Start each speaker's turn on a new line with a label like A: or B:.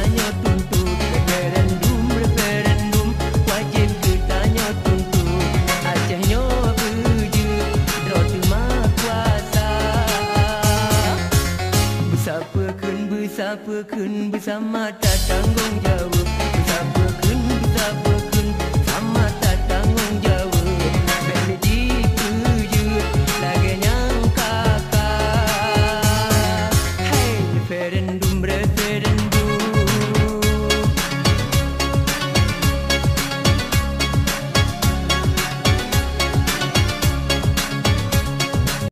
A: tanya tuntut. Referendum, wajib tanya tuntut. Acehnya beje, draw terima kuasa. Bersama tak tanggung jawab.